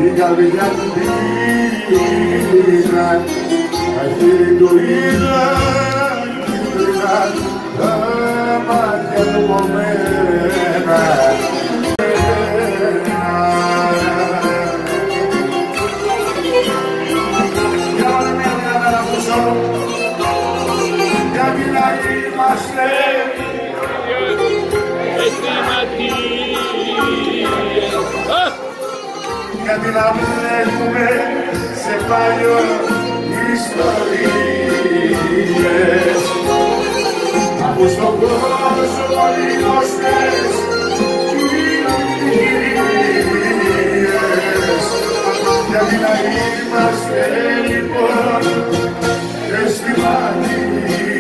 η καρδιά του πήγα, αυτή του είδα, τα μάτια του κομμένα. Γιατί να είμαστε γιατί να βλέπουμε σε παλιό ιστορίες από στον κόσμο οι γνωστές κυρίες. Γιατί να είμαστε λοιπόν και στη μάχη